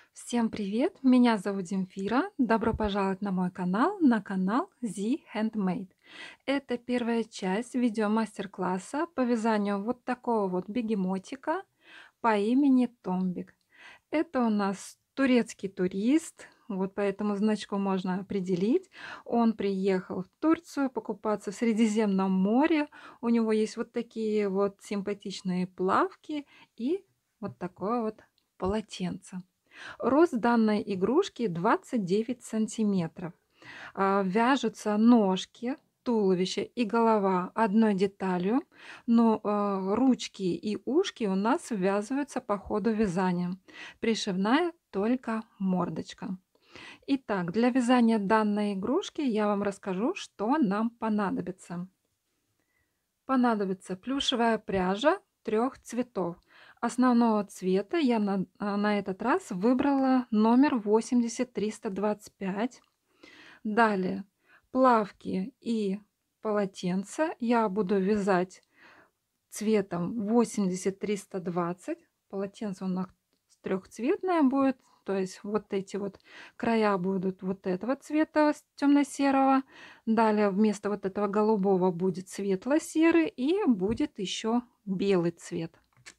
Всем привет! Меня зовут Земфира. Добро пожаловать на канал Z Handmade. Это первая часть видео-мастер-класса по вязанию вот такого вот бегемотика по имени Томбик. Это у нас турецкий турист, вот по этому значку можно определить. Он приехал в Турцию покупаться в Средиземном море. У него есть вот такие вот симпатичные плавки и вот такое вот полотенце. Рост данной игрушки 29 сантиметров. Вяжутся ножки, туловище и голова одной деталью, но ручки и ушки у нас ввязываются по ходу вязания. Пришивная только мордочка. Итак, для вязания данной игрушки я вам расскажу, что нам понадобится. Понадобится плюшевая пряжа трех цветов. Основного цвета я на этот раз выбрала номер 80325. Далее плавки и полотенце я буду вязать цветом 80320. Полотенце у нас трехцветное будет, то есть вот эти вот края будут вот этого цвета темно-серого. Далее вместо вот этого голубого будет светло-серый и будет еще белый цвет.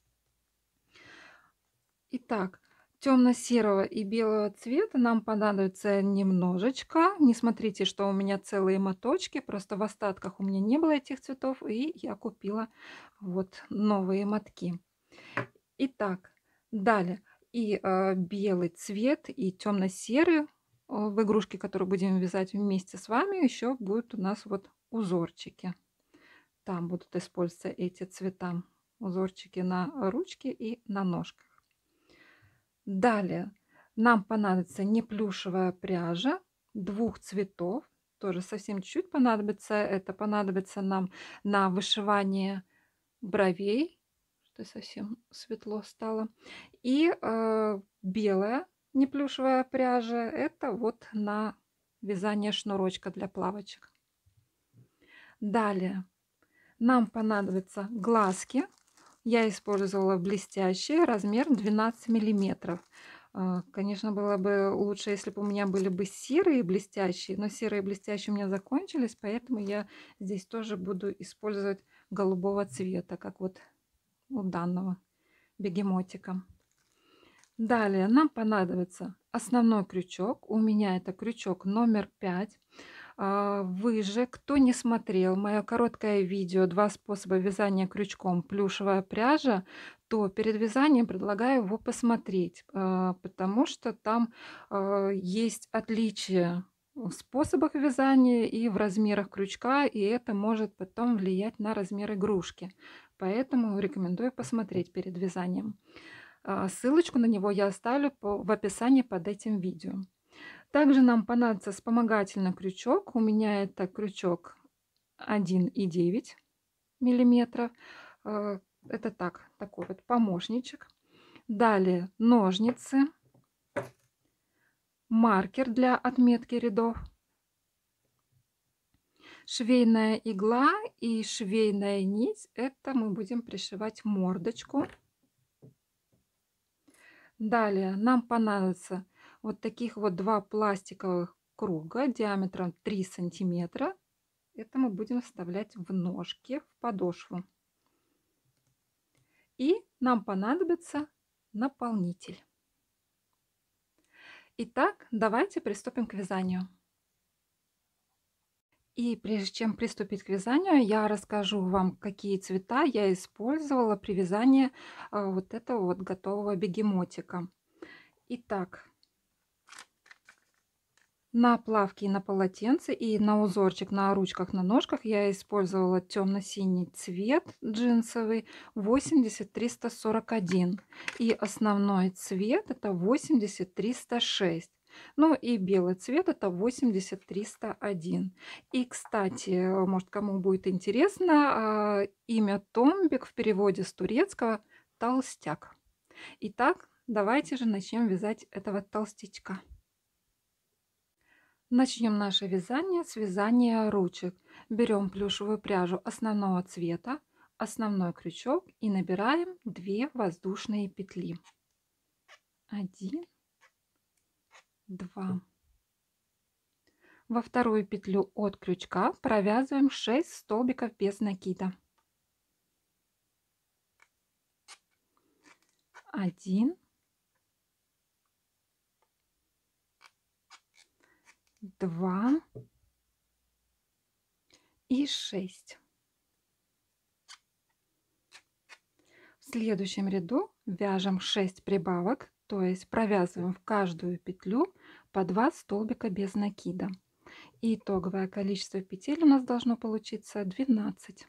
Итак, темно-серого и белого цвета нам понадобится немножечко. Не смотрите, что у меня целые моточки, просто в остатках у меня не было этих цветов, и я купила вот новые мотки. Итак, далее и белый цвет, и темно-серый в игрушке, которую будем вязать вместе с вами, еще будут у нас вот узорчики. Там будут использоваться эти цвета, узорчики на ручке и на ножках. Далее нам понадобится неплюшевая пряжа двух цветов, тоже совсем чуть-чуть понадобится. Это понадобится нам на вышивание бровей, что совсем светло стало. И белая неплюшевая пряжа, это вот на вязание шнурочка для плавочек. Далее нам понадобятся глазки. Я использовала блестящие, размер 12 миллиметров. Конечно, было бы лучше, если бы у меня были бы серые блестящие, но серые блестящие у меня закончились, поэтому я здесь тоже буду использовать голубого цвета, как вот у данного бегемотика. Далее нам понадобится основной крючок. У меня это крючок номер 5. Вы же, кто не смотрел мое короткое видео «Два способа вязания крючком плюшевая пряжа», то перед вязанием предлагаю его посмотреть, потому что там есть отличия в способах вязания и в размерах крючка, и это может потом влиять на размер игрушки. Поэтому рекомендую посмотреть перед вязанием. Ссылочку на него я оставлю в описании под этим видео. Также нам понадобится вспомогательный крючок. У меня это крючок 1,9 миллиметров. Это такой вот помощничек. Далее ножницы, маркер для отметки рядов, швейная игла и швейная нить. Это мы будем пришивать мордочку. Далее нам понадобится вот таких вот два пластиковых круга диаметром 3 сантиметра. Это мы будем вставлять в ножки, в подошву. И нам понадобится наполнитель. Итак, давайте приступим к вязанию. И прежде чем приступить к вязанию, я расскажу вам, какие цвета я использовала при вязании вот этого вот готового бегемотика. Итак, на плавке и на полотенце и на узорчик на ручках, на ножках я использовала темно-синий цвет джинсовый 80341. И основной цвет это 80306. Ну и белый цвет это 80301. И, кстати, может, кому будет интересно, имя Томбик в переводе с турецкого толстяк. Итак, давайте же начнем вязать этого толстячка. Начнем наше вязание с вязания ручек. Берем плюшевую пряжу основного цвета, основной крючок и набираем 2 воздушные петли. 1, 2. Во вторую петлю от крючка провязываем 6 столбиков без накида. 1, 2 и 6. В следующем ряду вяжем 6 прибавок, то есть провязываем в каждую петлю по 2 столбика без накида. И итоговое количество петель у нас должно получиться 12.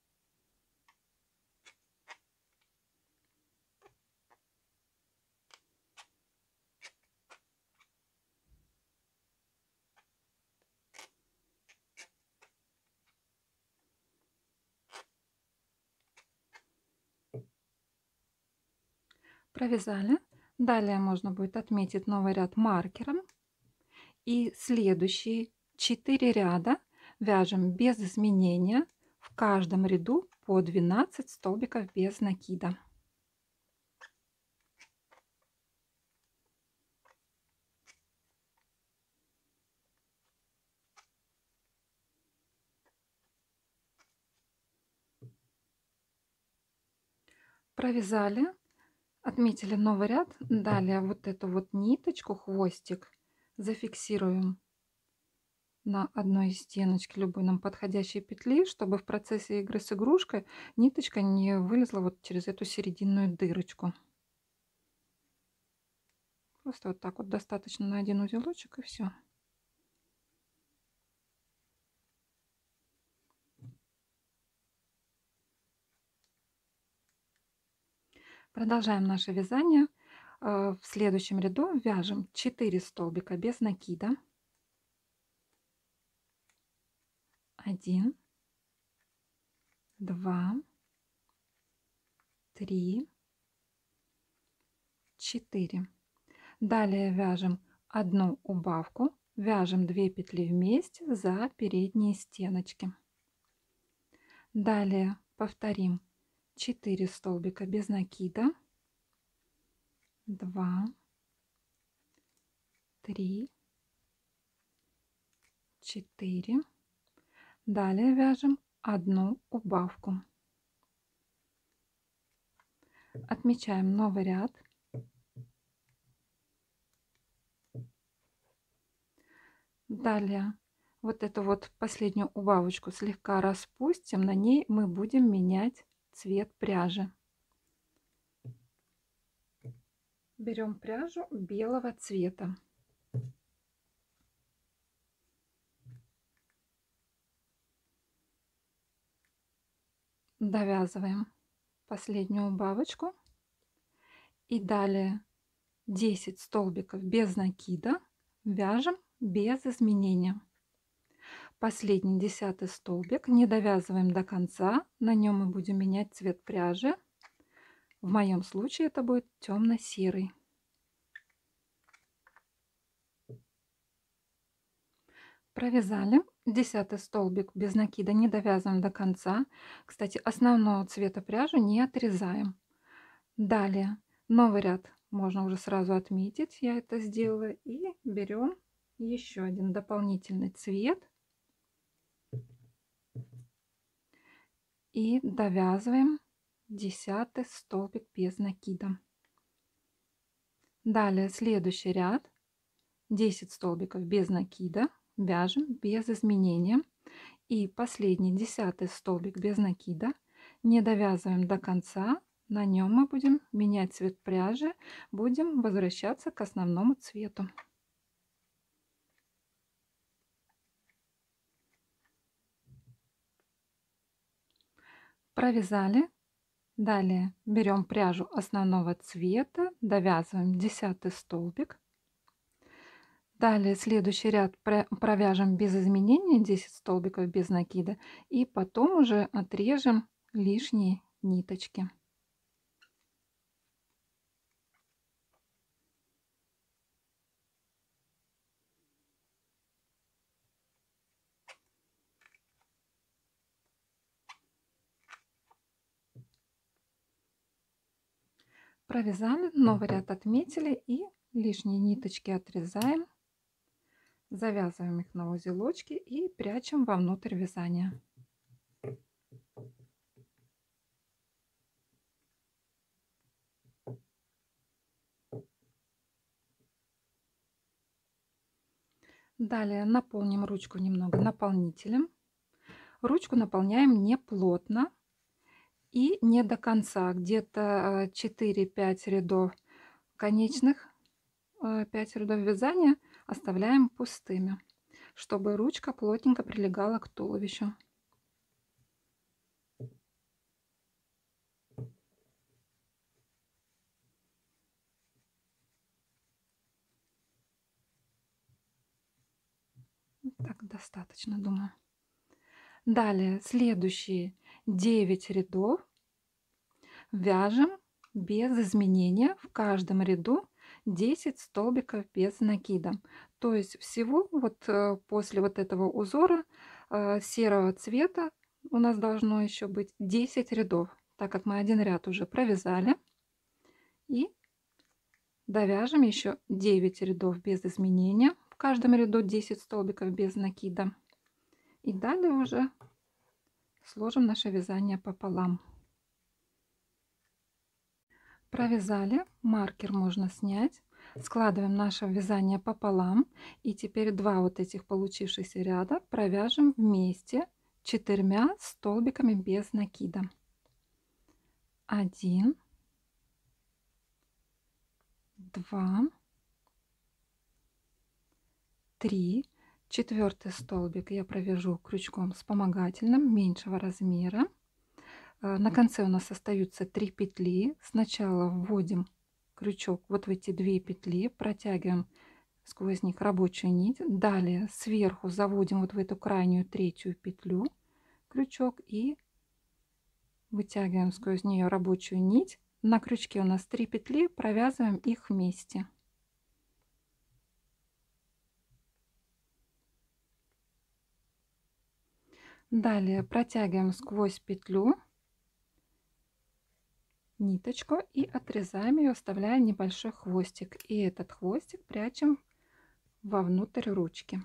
Провязали. Далее можно будет отметить новый ряд маркером. И следующие 4 ряда вяжем без изменения, в каждом ряду по 12 столбиков без накида. Провязали, отметили новый ряд. Далее вот эту вот ниточку, хвостик, зафиксируем на одной из стеночки любой нам подходящей петли, чтобы в процессе игры с игрушкой ниточка не вылезла вот через эту серединную дырочку. Просто вот так вот достаточно на один узелочек и все. Продолжаем наше вязание. В следующем ряду вяжем 4 столбика без накида. 1, 2, 3, 4. Далее вяжем одну убавку, вяжем 2 петли вместе за передние стеночки. Далее повторим 4 столбика без накида. 2, 3, 4. Далее вяжем одну убавку. Отмечаем новый ряд. Далее вот эту вот последнюю убавочку слегка распустим, на ней мы будем менять цвет пряжи. Берем пряжу белого цвета. Довязываем последнюю убавочку и далее 10 столбиков без накида вяжем без изменения. Последний 10-й столбик не довязываем до конца, на нем мы будем менять цвет пряжи. В моем случае это будет темно-серый. Провязали 10-й столбик без накида, не довязываем до конца. Кстати, основного цвета пряжи не отрезаем. Далее новый ряд можно уже сразу отметить, я это сделала, и берем еще один дополнительный цвет и довязываем 10-й столбик без накида. Далее следующий ряд 10 столбиков без накида вяжем без изменения. И последний 10-й столбик без накида не довязываем до конца, на нем мы будем менять цвет пряжи, будем возвращаться к основному цвету. Провязали. Далее берем пряжу основного цвета, довязываем 10-й столбик. Далее следующий ряд провяжем без изменения 10 столбиков без накида и потом уже отрежем лишние ниточки. Провязали, новый ряд отметили и Лишние ниточки отрезаем, завязываем их на узелочки и прячем вовнутрь вязания. Далее наполним ручку немного наполнителем. Ручку наполняем не плотно и не до конца, где-то 4-5 рядов конечных, 5 рядов вязания оставляем пустыми, чтобы ручка плотненько прилегала к туловищу. Так достаточно, думаю. Далее следующие 9 рядов вяжем без изменения. В каждом ряду 10 столбиков без накида. То есть всего вот после вот этого узора серого цвета у нас должно еще быть 10 рядов, так как мы один ряд уже провязали. И довяжем еще 9 рядов без изменения. В каждом ряду 10 столбиков без накида. И далее уже сложим наше вязание пополам. Провязали, маркер можно снять. Складываем наше вязание пополам. И теперь два вот этих получившихся ряда провяжем вместе 4 столбиками без накида. 1, 2, 3. Четвертый столбик я провяжу крючком вспомогательным меньшего размера. На конце у нас остаются 3 петли. Сначала вводим крючок вот в эти 2 петли, протягиваем сквозь них рабочую нить. Далее сверху заводим вот в эту крайнюю третью петлю крючок и вытягиваем сквозь нее рабочую нить. На крючке у нас 3 петли, провязываем их вместе. Далее протягиваем сквозь петлю ниточку и отрезаем ее, оставляя небольшой хвостик. И этот хвостик прячем вовнутрь ручки.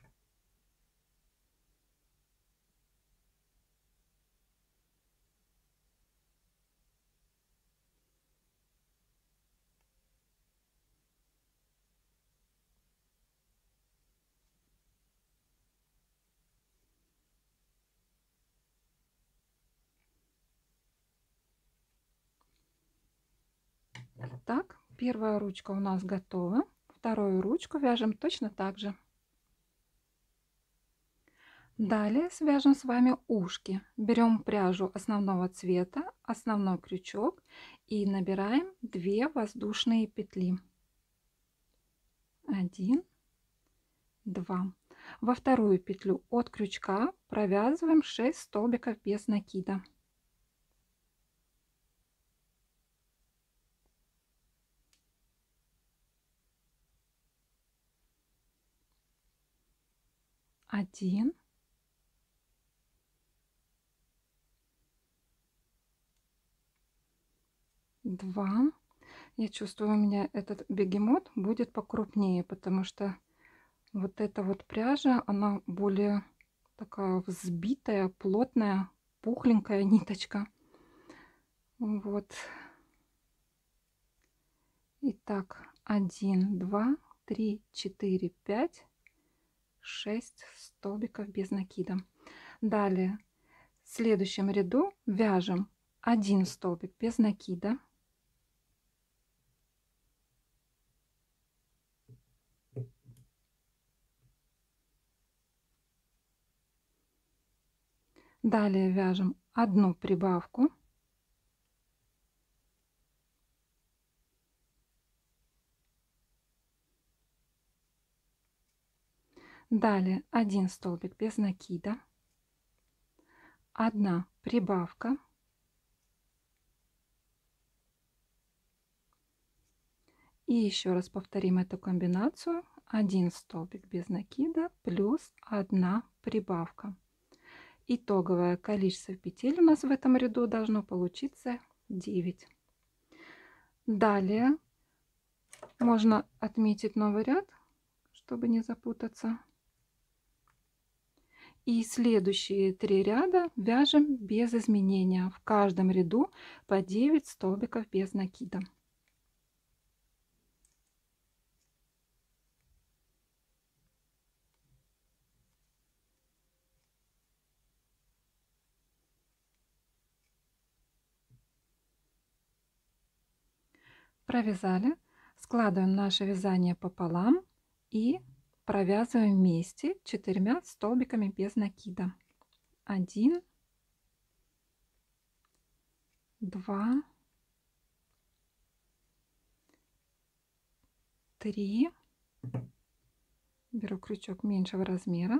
Так, первая ручка у нас готова. Вторую ручку вяжем точно так же. Далее свяжем с вами ушки. Берем пряжу основного цвета, основной крючок и набираем 2 воздушные петли. 1, 2. Во вторую петлю от крючка провязываем 6 столбиков без накида. 1, 2. Я чувствую, у меня этот бегемот будет покрупнее, потому что вот эта вот пряжа, она более такая взбитая, плотная, пухленькая ниточка. Вот. Итак, 1, 2, 3, 4, 5, 6 столбиков без накида. Далее в следующем ряду вяжем 1 столбик без накида. Далее вяжем 1 прибавку. Далее 1 столбик без накида. 1 прибавка. И еще раз повторим эту комбинацию. 1 столбик без накида плюс 1 прибавка. Итоговое количество петель у нас в этом ряду должно получиться 9. Далее Можно отметить новый ряд, чтобы не запутаться. И следующие 3 ряда вяжем без изменения. В каждом ряду по 9 столбиков без накида. Провязали, складываем наше вязание пополам и провязываем вместе 4 столбиками без накида. 1, 2, 3. Беру крючок меньшего размера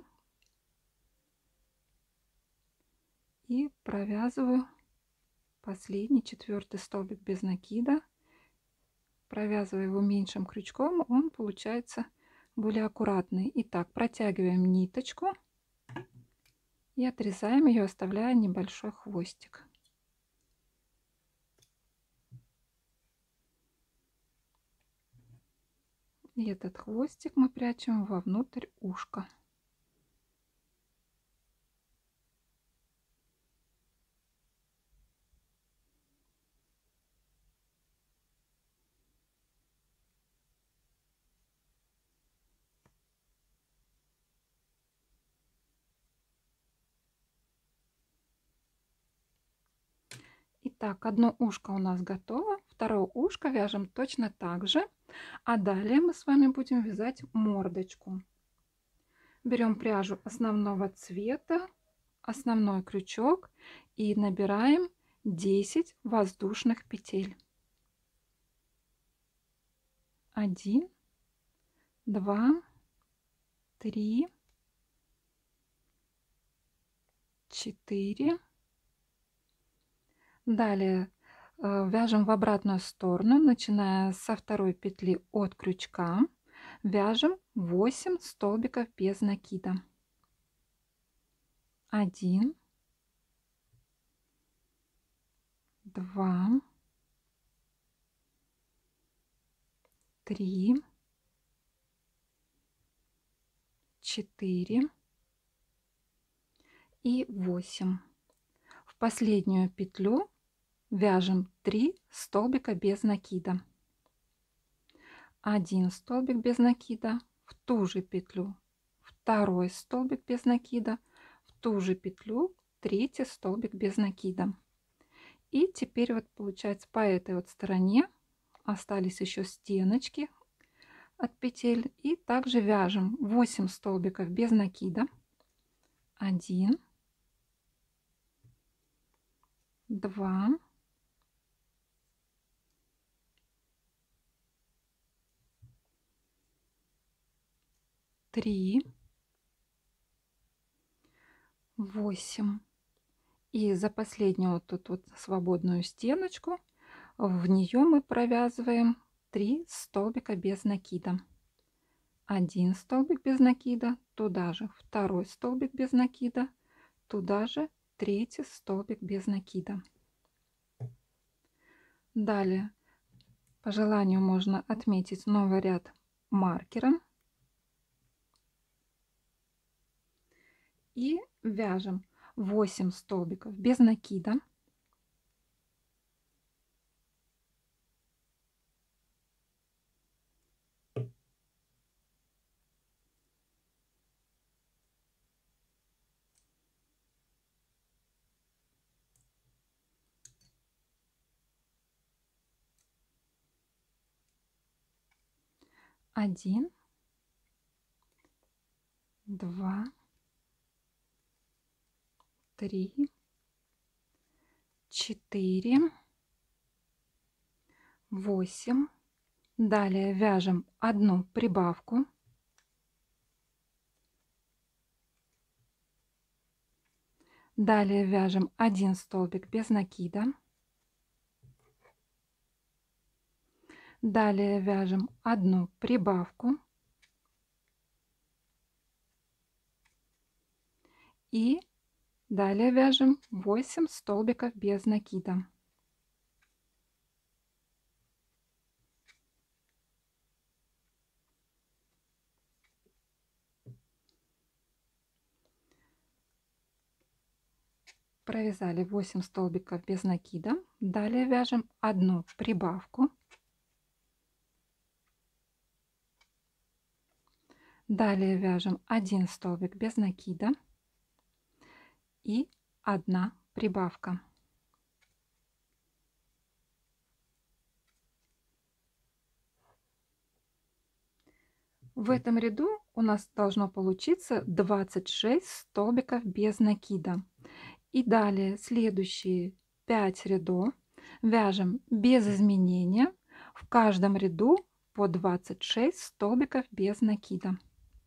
и провязываю последний 4-й столбик без накида. Провязывая его меньшим крючком, он получается более аккуратный. Итак, протягиваем ниточку и отрезаем ее, оставляя небольшой хвостик. И этот хвостик мы прячем вовнутрь ушка. Итак, одно ушко у нас готово, второе ушко вяжем точно так же, а далее мы с вами будем вязать мордочку. Берем пряжу основного цвета, основной крючок и набираем 10 воздушных петель. 1, 2, 3, 4. Далее вяжем в обратную сторону, начиная со второй петли от крючка. Вяжем 8 столбиков без накида. 1, 2, 3, 4 и 8. В последнюю петлю вяжем 3 столбика без накида. 1 столбик без накида, в ту же петлю 2 столбик без накида, в ту же петлю 3 столбик без накида. И теперь вот получается по этой вот стороне остались еще стеночки от петель, и также вяжем 8 столбиков без накида. 1, 2, 3, 8. И за последнюю вот тут вот свободную стеночку в нее мы провязываем 3 столбика без накида. 1 столбик без накида, туда же 2 столбик без накида, туда же 3 столбик без накида. Далее по желанию можно отметить новый ряд маркером и вяжем 8 столбиков без накида. 1, 2, 3, 4, 8. Далее вяжем одну прибавку. Далее вяжем 1 столбик без накида. Далее вяжем одну прибавку. И далее вяжем 8 столбиков без накида. Провязали 8 столбиков без накида. Далее вяжем одну прибавку. Далее вяжем 1 столбик без накида и 1 прибавка. В этом ряду у нас должно получиться 26 столбиков без накида. И далее следующие 5 рядов вяжем без изменения. В каждом ряду по 26 столбиков без накида.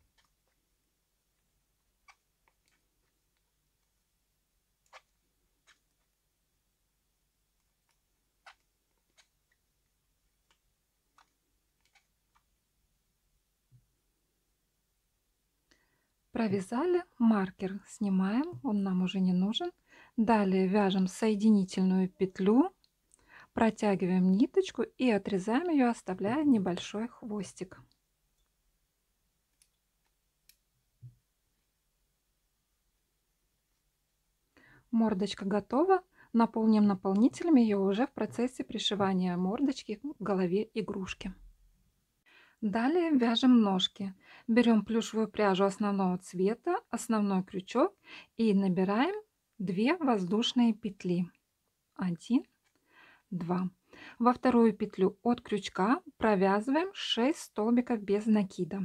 Провязали, маркер снимаем, он нам уже не нужен. Далее вяжем соединительную петлю, протягиваем ниточку и отрезаем ее, оставляя небольшой хвостик. Мордочка готова. Наполним наполнителем ее уже в процессе пришивания мордочки к голове игрушки. Далее вяжем ножки. Берем плюшевую пряжу основного цвета, основной крючок и набираем 2 воздушные петли. 1, 2. Во вторую петлю от крючка провязываем 6 столбиков без накида.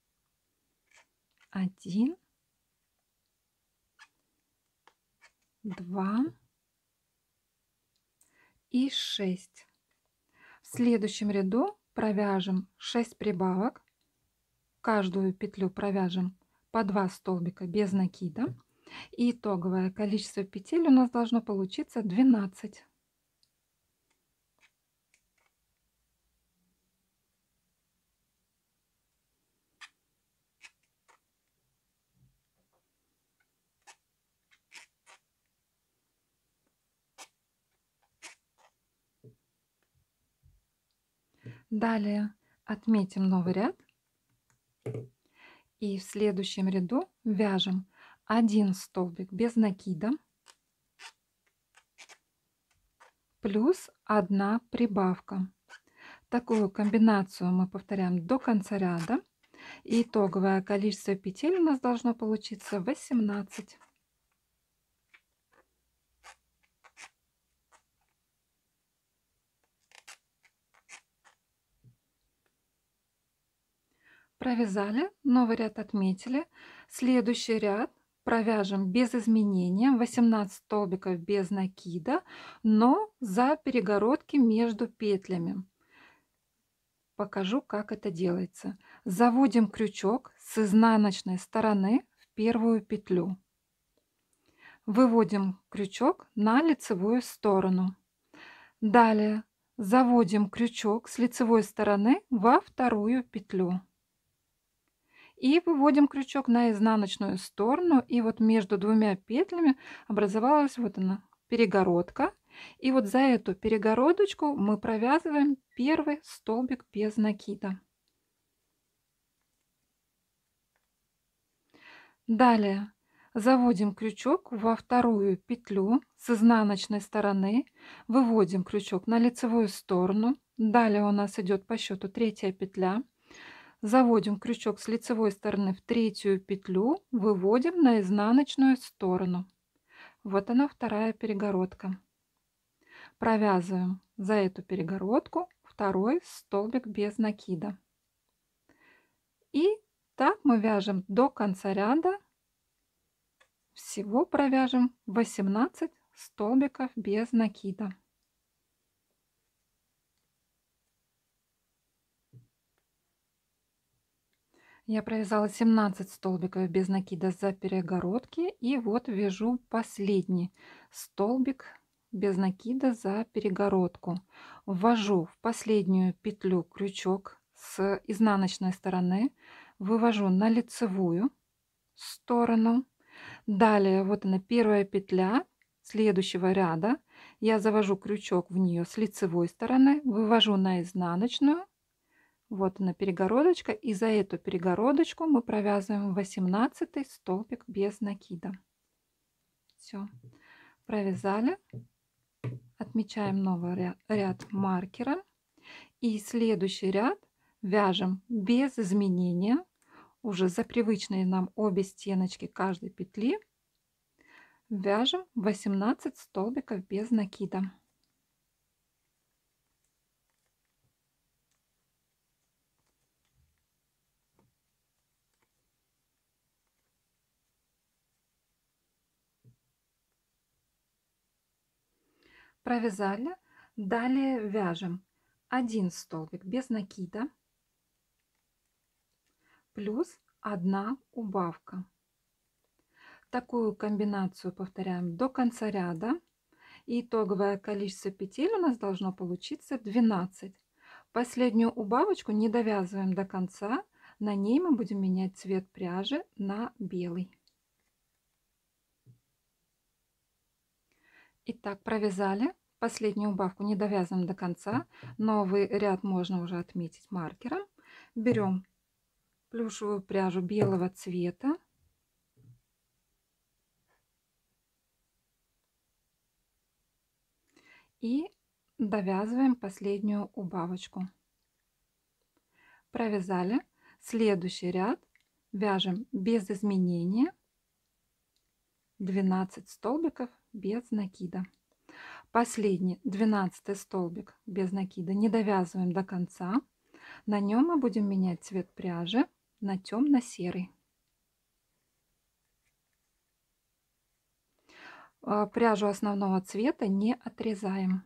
1, 2 и 6. В следующем ряду провяжем 6 прибавок. Каждую петлю провяжем по 2 столбика без накида. И итоговое количество петель у нас должно получиться 12. Далее отметим новый ряд. И в следующем ряду вяжем 1 столбик без накида плюс 1 прибавка. Такую комбинацию мы повторяем до конца ряда. И итоговое количество петель у нас должно получиться 18. Провязали, новый ряд отметили. Следующий ряд провяжем без изменения 18 столбиков без накида, но за перегородки между петлями. Покажу, как это делается. Заводим крючок с изнаночной стороны в первую петлю. Выводим крючок на лицевую сторону. Далее заводим крючок с лицевой стороны во вторую петлю. И выводим крючок на изнаночную сторону. И вот между двумя петлями образовалась вот она перегородка. И вот за эту перегородочку мы провязываем первый столбик без накида. Далее заводим крючок во вторую петлю с изнаночной стороны, выводим крючок на лицевую сторону. Далее у нас идет по счету 3-я петля. Заводим крючок с лицевой стороны в 3-ю петлю, выводим на изнаночную сторону. Вот она, вторая перегородка. Провязываем за эту перегородку второй столбик без накида. И так мы вяжем до конца ряда. Всего провяжем 18 столбиков без накида. Я провязала 17 столбиков без накида за перегородки. И вот вяжу последний столбик без накида за перегородку. Ввожу в последнюю петлю крючок с изнаночной стороны. Вывожу на лицевую сторону. Далее вот она, первая петля следующего ряда. Я завожу крючок в нее с лицевой стороны, вывожу на изнаночную. Вот она перегородочка, и за эту перегородочку мы провязываем 18 столбик без накида. Все. Провязали, отмечаем новый ряд маркером. И следующий ряд вяжем без изменения, уже за привычные нам обе стеночки каждой петли. Вяжем 18 столбиков без накида. Провязали, далее вяжем 1 столбик без накида плюс 1 убавка. Такую комбинацию повторяем до конца ряда. И итоговое количество петель у нас должно получиться 12. Последнюю убавочку не довязываем до конца. На ней мы будем менять цвет пряжи на белый. Итак, провязали. Последнюю убавку не довязываем до конца. Новый ряд можно уже отметить маркером. Берем плюшевую пряжу белого цвета. И довязываем последнюю убавочку. Провязали. Следующий ряд вяжем без изменения 12 столбиков без накида. Последний 12 столбик без накида не довязываем до конца. На нем мы будем менять цвет пряжи на темно-серый. Пряжу основного цвета не отрезаем.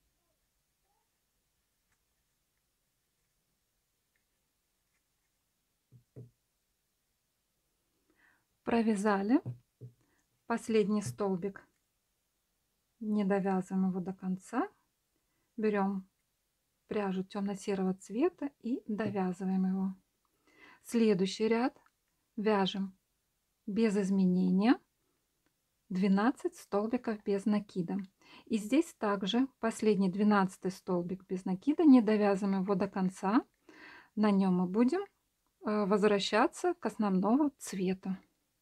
Провязали последний столбик, не довязываем его до конца. Берем пряжу темно-серого цвета и довязываем его. Следующий ряд вяжем без изменения 12 столбиков без накида. И здесь также последний 12 столбик без накида, не довязываем его до конца. На нем мы будем возвращаться к основному цвету.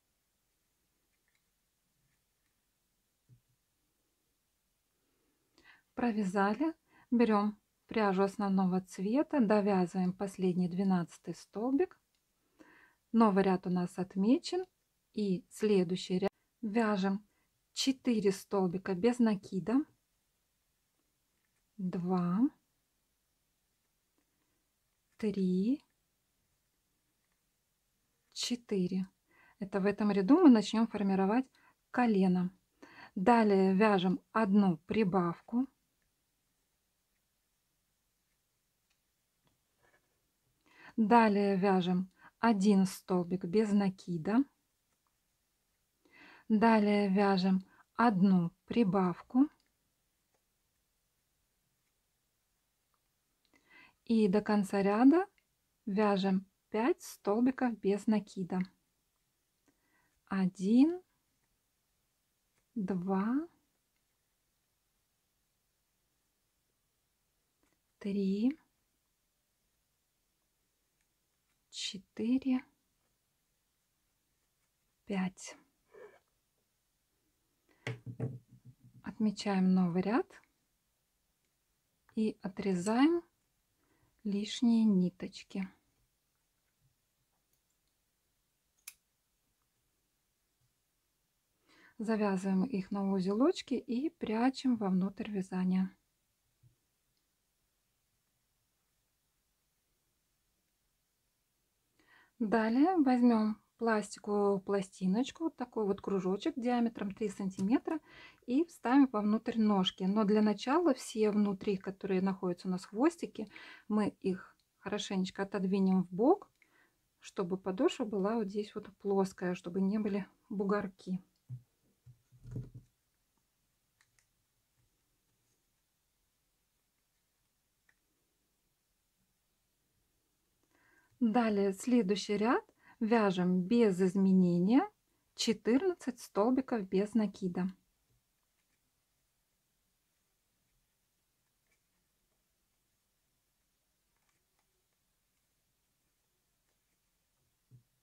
Провязали, берем пряжу основного цвета, довязываем последний 12 столбик. Новый ряд у нас отмечен. И следующий ряд вяжем 4 столбика без накида. 2, 3, 4. Это в этом ряду мы начнем формировать колено. Далее вяжем одну прибавку. Далее вяжем 1 столбик без накида. Далее вяжем одну прибавку. И до конца ряда вяжем 5 столбиков без накида. 1, 2, 3, 4, 5. Отмечаем новый ряд и отрезаем лишние ниточки. Завязываем их на узелочки и прячем вовнутрь вязания. Далее возьмем пластиковую пластиночку, вот такой вот кружочек диаметром 3 сантиметра, и вставим вовнутрь ножки. Но для начала все внутри, которые находятся у нас хвостики, мы их хорошенечко отодвинем в бок, чтобы подошва была вот здесь вот плоская, чтобы не были бугорки. Далее следующий ряд вяжем без изменения 14 столбиков без накида.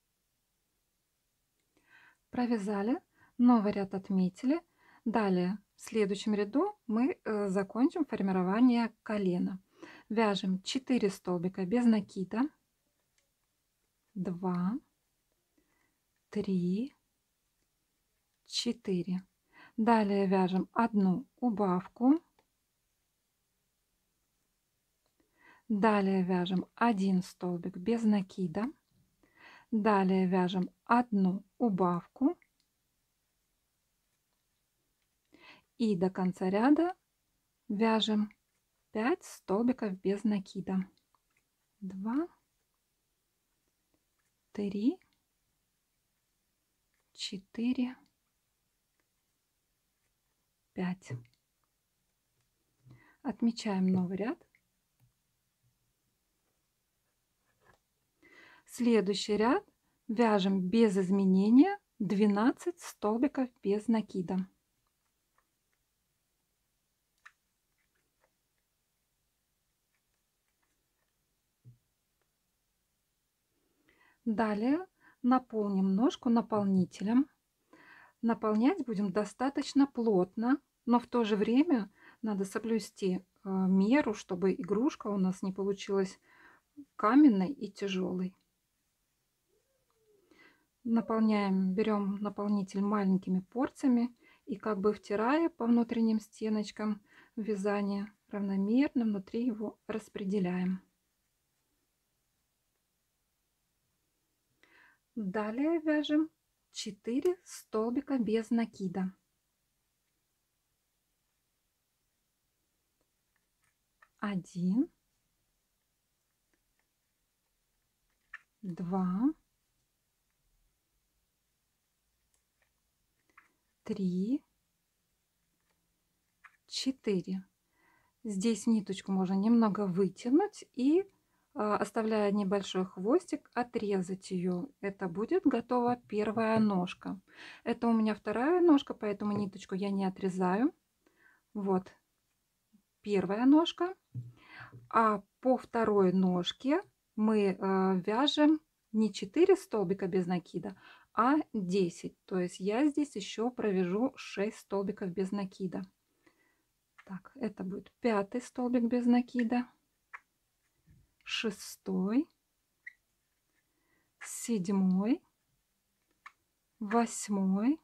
Провязали, новый ряд отметили. Далее В следующем ряду мы закончим формирование колена. Вяжем 4 столбика без накида. 2, 3, 4. Далее вяжем одну убавку. Далее вяжем 1 столбик без накида. Далее вяжем одну убавку. И до конца ряда вяжем 5 столбиков без накида. 2, 3, 4, 5. Отмечаем новый ряд. Следующий ряд вяжем без изменения 12 столбиков без накида. Далее наполним ножку наполнителем. Наполнять будем достаточно плотно, но в то же время надо соблюсти меру, чтобы игрушка у нас не получилась каменной и тяжелой. Наполняем, берем наполнитель маленькими порциями и как бы втирая по внутренним стеночкам вязания, равномерно внутри его распределяем. Далее вяжем 4 столбика без накида. 1, 2, 3, 4. Здесь ниточку можно немного вытянуть и, оставляя небольшой хвостик, отрезать ее. Это будет готова первая ножка. Это у меня вторая ножка, поэтому ниточку я не отрезаю. Вот первая ножка. А по второй ножке мы вяжем не 4 столбика без накида, а 10. То есть я здесь еще провяжу 6 столбиков без накида. Так, это будет 5 столбик без накида, 6, 7, 8,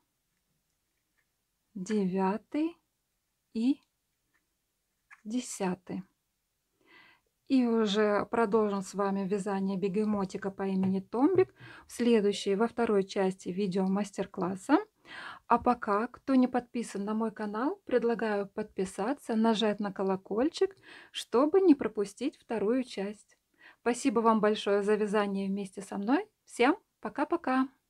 9 и 10. И уже продолжим с вами вязание бегемотика по имени Томбик во второй части видео мастер-класса. А пока, кто не подписан на мой канал, предлагаю подписаться, нажать на колокольчик, чтобы не пропустить вторую часть. Спасибо вам большое за вязание вместе со мной. Всем пока-пока!